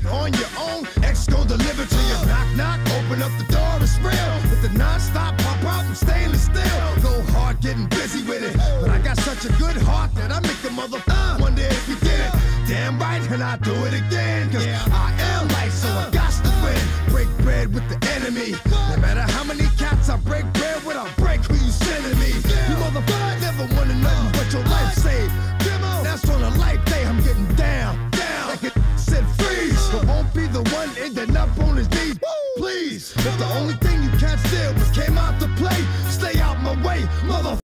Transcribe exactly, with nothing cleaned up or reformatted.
on your own. X gon' deliver to you. Knock, knock, open up the door, it's real. With the non-stop pop out, I'm stainless steel. Go hard, getting busy with it. But I got such a good heart that I make the motherfucker wonder if you did it. Damn right, and I do it again. Cause I am light, so I got to win. Break bread with the enemy. No matter how many cats I break bread with, I'll break who you sending me. You motherfucker never wanna know what your life saved. That's on a life day, I'm getting down, down. Like it said freeze, but won't be the one ending up on his knees. Please, if the only thing you can't steal was came out to play, stay out my way, motherfucker.